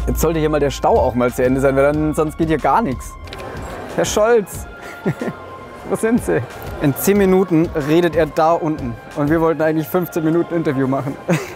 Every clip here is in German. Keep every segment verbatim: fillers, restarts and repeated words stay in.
Jetzt sollte hier mal der Stau auch mal zu Ende sein, weil dann, sonst geht hier gar nichts. Herr Scholz, wo sind Sie? In zehn Minuten redet er da unten und wir wollten eigentlich fünfzehn Minuten Interview machen.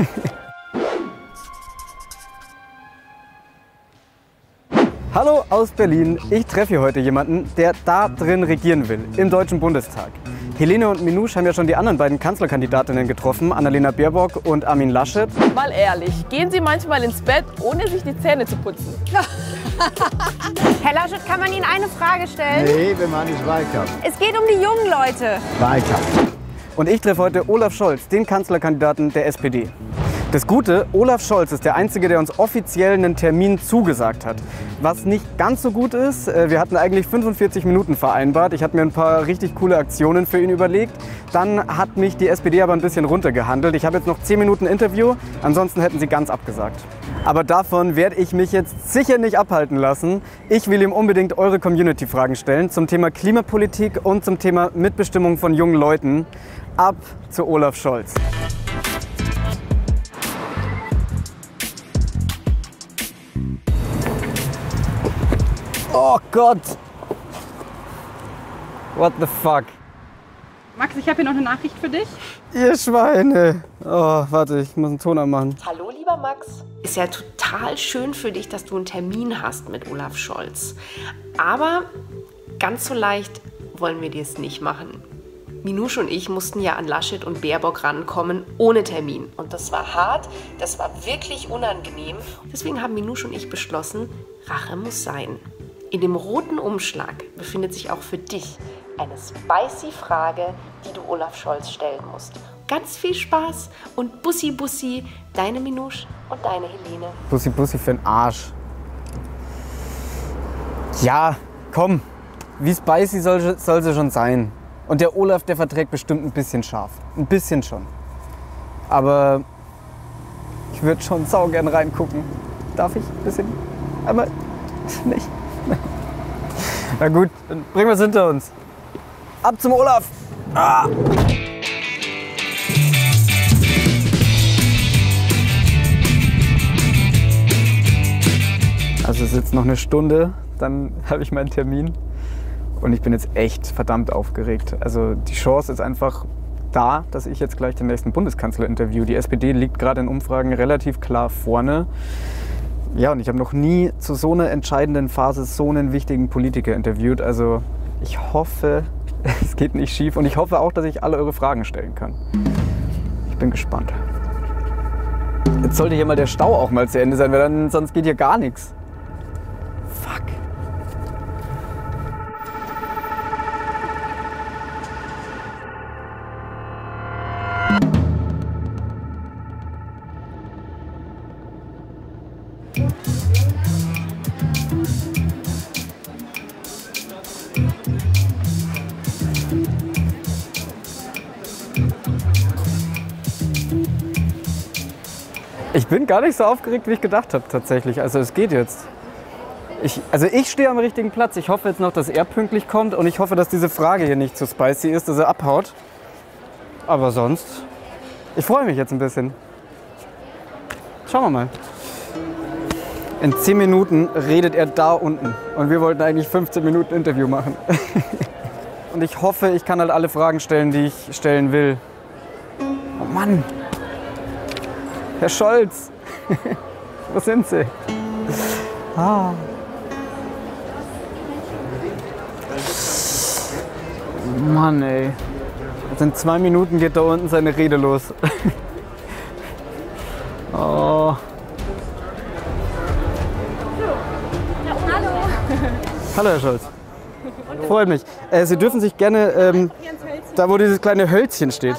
Hallo aus Berlin. Ich treffe hier heute jemanden, der da drin regieren will, im Deutschen Bundestag. Helene und Minouche haben ja schon die anderen beiden Kanzlerkandidatinnen getroffen, Annalena Baerbock und Armin Laschet. Mal ehrlich, gehen Sie manchmal ins Bett, ohne sich die Zähne zu putzen? Herr Laschet, kann man Ihnen eine Frage stellen? Nee, wir machen nicht Wahlkampf. Es geht um die jungen Leute. Wahlkampf. Und ich treffe heute Olaf Scholz, den Kanzlerkandidaten der S P D. Das Gute, Olaf Scholz ist der Einzige, der uns offiziell einen Termin zugesagt hat. Was nicht ganz so gut ist, wir hatten eigentlich fünfundvierzig Minuten vereinbart. Ich hatte mir ein paar richtig coole Aktionen für ihn überlegt. Dann hat mich die S P D aber ein bisschen runtergehandelt. Ich habe jetzt noch zehn Minuten Interview, ansonsten hätten sie ganz abgesagt. Aber davon werde ich mich jetzt sicher nicht abhalten lassen. Ich will ihm unbedingt eure Community-Fragen stellen zum Thema Klimapolitik und zum Thema Mitbestimmung von jungen Leuten. Ab zu Olaf Scholz. Oh Gott! What the fuck? Max, ich habe hier noch eine Nachricht für dich. Ihr Schweine! Oh, warte, ich muss einen Ton anmachen. Hallo, lieber Max. Ist ja total schön für dich, dass du einen Termin hast mit Olaf Scholz. Aber ganz so leicht wollen wir dir es nicht machen. Minouche und ich mussten ja an Laschet und Baerbock rankommen ohne Termin. Und das war hart, das war wirklich unangenehm. Deswegen haben Minouche und ich beschlossen, Rache muss sein. In dem roten Umschlag befindet sich auch für dich eine spicy Frage, die du Olaf Scholz stellen musst. Ganz viel Spaß und Bussi Bussi, deine Minouche und deine Helene. Bussi Bussi für den Arsch. Ja, komm, wie spicy soll, soll sie schon sein. Und der Olaf, der verträgt bestimmt ein bisschen scharf. Ein bisschen schon. Aber ich würde schon saugern reingucken. Darf ich ein bisschen? Aber nicht. Na gut, dann bringen wir es hinter uns. Ab zum Olaf! Ah! Also es ist jetzt noch eine Stunde, dann habe ich meinen Termin. Und ich bin jetzt echt verdammt aufgeregt. Also die Chance ist einfach da, dass ich jetzt gleich den nächsten Bundeskanzler interviewe. Die S P D liegt gerade in Umfragen relativ klar vorne. Ja, und ich habe noch nie zu so einer entscheidenden Phase so einen wichtigen Politiker interviewt. Also ich hoffe, es geht nicht schief und ich hoffe auch, dass ich alle eure Fragen stellen kann. Ich bin gespannt. Jetzt sollte hier mal der Stau auch mal zu Ende sein, weil dann, sonst geht hier gar nichts. Fuck. Ich bin gar nicht so aufgeregt, wie ich gedacht habe tatsächlich. Also es geht jetzt. Ich, also ich stehe am richtigen Platz. Ich hoffe jetzt noch, dass er pünktlich kommt und ich hoffe, dass diese Frage hier nicht zu spicy ist, dass er abhaut. Aber sonst, ich freue mich jetzt ein bisschen. Schauen wir mal. In zehn Minuten redet er da unten und wir wollten eigentlich fünfzehn Minuten Interview machen. Und ich hoffe, ich kann halt alle Fragen stellen, die ich stellen will. Oh Mann! Herr Scholz, wo sind Sie? Ah. Mann, ey. Also in zwei Minuten geht da unten seine Rede los. Oh. Hallo. Hallo, Herr Scholz. Freut mich. Äh, Sie dürfen sich gerne, ähm, da wo dieses kleine Hölzchen steht.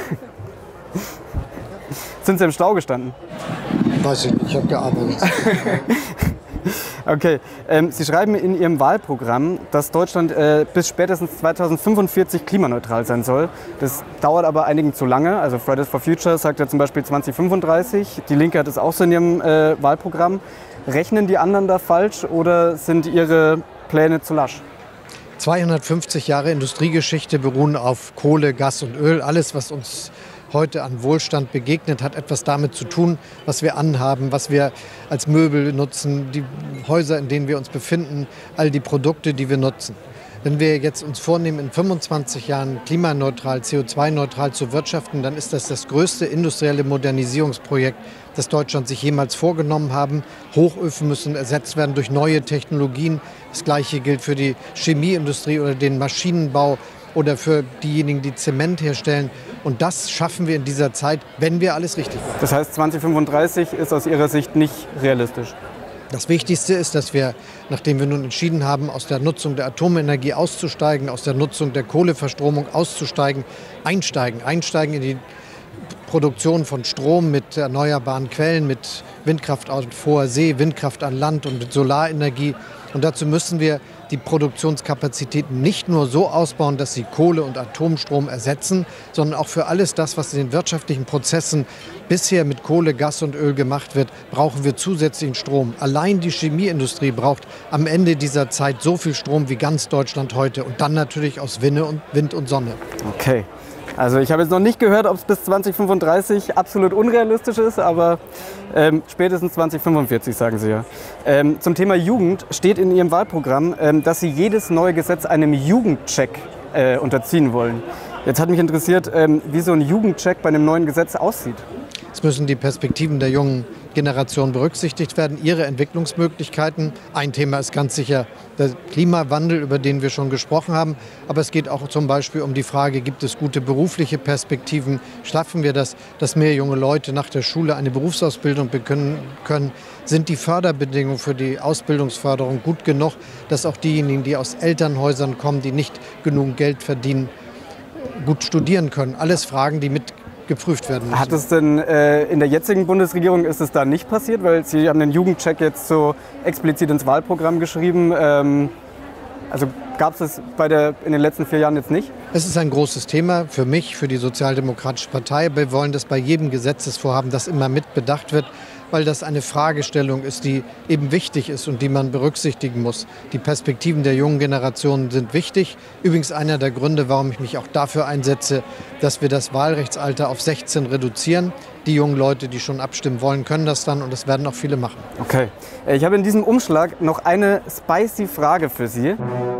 Sind Sie im Stau gestanden? Weiß ich nicht, ich habe gearbeitet. Okay, ähm, Sie schreiben in Ihrem Wahlprogramm, dass Deutschland äh, bis spätestens zweitausendfünfundvierzig klimaneutral sein soll. Das dauert aber einigen zu lange. Also Fridays for Future sagt ja zum Beispiel zweitausendfünfunddreißig. Die Linke hat es auch so in ihrem äh, Wahlprogramm. Rechnen die anderen da falsch oder sind Ihre Pläne zu lasch? zweihundertfünfzig Jahre Industriegeschichte beruhen auf Kohle, Gas und Öl. Alles, was uns heute an Wohlstand begegnet, hat etwas damit zu tun, was wir anhaben, was wir als Möbel nutzen, die Häuser, in denen wir uns befinden, all die Produkte, die wir nutzen. Wenn wir jetzt uns vornehmen, in fünfundzwanzig Jahren klimaneutral, C O zwei neutral zu wirtschaften, dann ist das das größte industrielle Modernisierungsprojekt, das Deutschland sich jemals vorgenommen haben. Hochöfen müssen ersetzt werden durch neue Technologien. Das Gleiche gilt für die Chemieindustrie oder den Maschinenbau oder für diejenigen, die Zement herstellen. Und das schaffen wir in dieser Zeit, wenn wir alles richtig machen. Das heißt, zweitausendfünfunddreißig ist aus Ihrer Sicht nicht realistisch? Das Wichtigste ist, dass wir, nachdem wir nun entschieden haben, aus der Nutzung der Atomenergie auszusteigen, aus der Nutzung der Kohleverstromung auszusteigen, einsteigen, einsteigen in die Produktion von Strom mit erneuerbaren Quellen, mit Windkraft auf hoher See, Windkraft an Land und mit Solarenergie. Und dazu müssen wir die Produktionskapazitäten nicht nur so ausbauen, dass sie Kohle und Atomstrom ersetzen, sondern auch für alles das, was in den wirtschaftlichen Prozessen bisher mit Kohle, Gas und Öl gemacht wird, brauchen wir zusätzlichen Strom. Allein die Chemieindustrie braucht am Ende dieser Zeit so viel Strom wie ganz Deutschland heute und dann natürlich aus Wind und Sonne. Okay. Also ich habe jetzt noch nicht gehört, ob es bis zweitausendfünfunddreißig absolut unrealistisch ist, aber ähm, spätestens zweitausendfünfundvierzig, sagen Sie ja. Ähm, zum Thema Jugend steht in Ihrem Wahlprogramm, ähm, dass Sie jedes neue Gesetz einem Jugendcheck äh, unterziehen wollen. Jetzt hat mich interessiert, ähm, wie so ein Jugendcheck bei einem neuen Gesetz aussieht. Es müssen die Perspektiven der jungen Generation berücksichtigt werden, ihre Entwicklungsmöglichkeiten. Ein Thema ist ganz sicher der Klimawandel, über den wir schon gesprochen haben. Aber es geht auch zum Beispiel um die Frage, gibt es gute berufliche Perspektiven? Schaffen wir das, dass mehr junge Leute nach der Schule eine Berufsausbildung bekommen können? Sind die Förderbedingungen für die Ausbildungsförderung gut genug, dass auch diejenigen, die aus Elternhäusern kommen, die nicht genug Geld verdienen, gut studieren können? Alles Fragen, die mit geprüft werden müssen. Hat es denn äh, in der jetzigen Bundesregierung, ist es da nicht passiert? Weil Sie haben den Jugendcheck jetzt so explizit ins Wahlprogramm geschrieben. Ähm, also gab es das bei der, in den letzten vier Jahren jetzt nicht? Es ist ein großes Thema für mich, für die Sozialdemokratische Partei. Wir wollen, dass bei jedem Gesetzesvorhaben das immer mit bedacht wird, weil das eine Fragestellung ist, die eben wichtig ist und die man berücksichtigen muss. Die Perspektiven der jungen Generationen sind wichtig. Übrigens einer der Gründe, warum ich mich auch dafür einsetze, dass wir das Wahlrechtsalter auf sechzehn reduzieren. Die jungen Leute, die schon abstimmen wollen, können das dann und das werden auch viele machen. Okay. Ich habe in diesem Umschlag noch eine spicy Frage für Sie,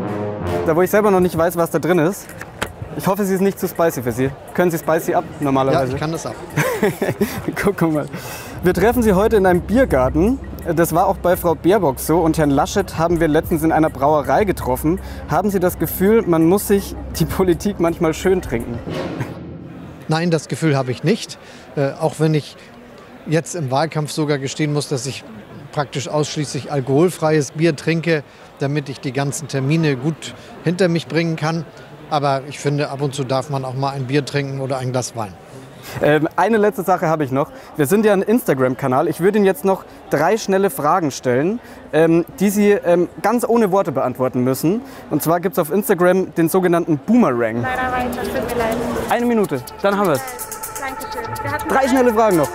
da wo ich selber noch nicht weiß, was da drin ist. Ich hoffe, sie ist nicht zu spicy für Sie. Können Sie spicy ab normalerweise? Ja, ich kann das ab. Guck mal. Wir treffen Sie heute in einem Biergarten. Das war auch bei Frau Baerbock so. Und Herrn Laschet haben wir letztens in einer Brauerei getroffen. Haben Sie das Gefühl, man muss sich die Politik manchmal schön trinken? Nein, das Gefühl habe ich nicht. Äh, auch wenn ich jetzt im Wahlkampf sogar gestehen muss, dass ich praktisch ausschließlich alkoholfreies Bier trinke, damit ich die ganzen Termine gut hinter mich bringen kann. Aber ich finde, ab und zu darf man auch mal ein Bier trinken oder ein Glas Wein. Ähm, eine letzte Sache habe ich noch. Wir sind ja ein Instagram-Kanal. Ich würde Ihnen jetzt noch drei schnelle Fragen stellen, ähm, die Sie ähm, ganz ohne Worte beantworten müssen. Und zwar gibt es auf Instagram den sogenannten Boomerang. Leider weiter, tut mir leid. Eine Minute, dann haben wir es. Dankeschön. Wir hatten Drei schnelle Fragen noch.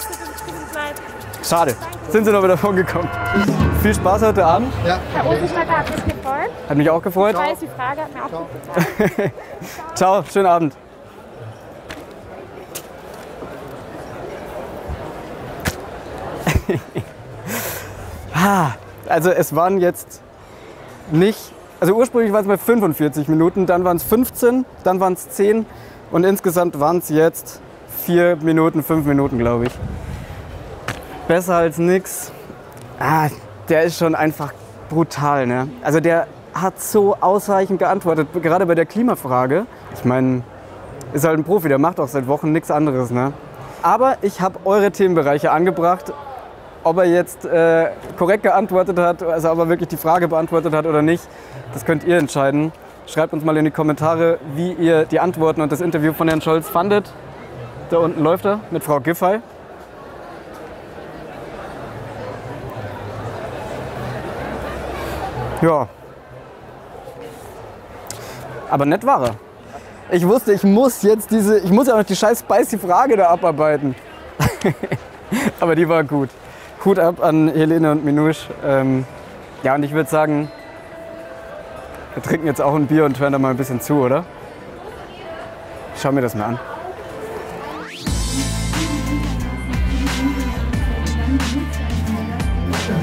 Schade, sind Sie noch wieder vorgekommen. Viel Spaß heute Abend. Ja. Herr Osenschlager, hat mich gefreut. Hat mich auch gefreut. Ich weiß, die Frage hat mir auch gut gefallen. Ciao, schönen Abend. Also es waren jetzt nicht, also ursprünglich waren es bei fünfundvierzig Minuten, dann waren es fünfzehn, dann waren es zehn und insgesamt waren es jetzt vier Minuten, fünf Minuten, glaube ich. Besser als nix. Ah, der ist schon einfach brutal, ne? Also der hat so ausreichend geantwortet, gerade bei der Klimafrage. Ich meine, ist halt ein Profi, der macht auch seit Wochen nichts anderes, ne? Aber ich habe eure Themenbereiche angebracht. Ob er jetzt äh, korrekt geantwortet hat, also ob er wirklich die Frage beantwortet hat oder nicht, das könnt ihr entscheiden. Schreibt uns mal in die Kommentare, wie ihr die Antworten und das Interview von Herrn Scholz fandet. Da unten läuft er mit Frau Giffey. Ja. Aber nett war er. Ich wusste, ich muss jetzt diese, ich muss ja noch die scheiß spicy Frage da abarbeiten. Aber die war gut. Hut ab an Helene und Minouche. Ähm, ja, und ich würde sagen, wir trinken jetzt auch ein Bier und hören da mal ein bisschen zu, oder? Ich schau mir das mal an.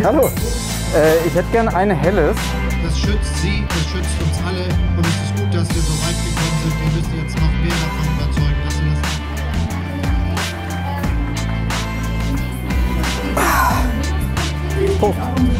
Hallo. Äh, ich hätte gern eine helles. Das schützt Sie, das schützt uns alle und es ist gut, dass wir so weit gekommen sind. Wir müssen jetzt noch mehr davon überzeugen, dass wir das... Oh.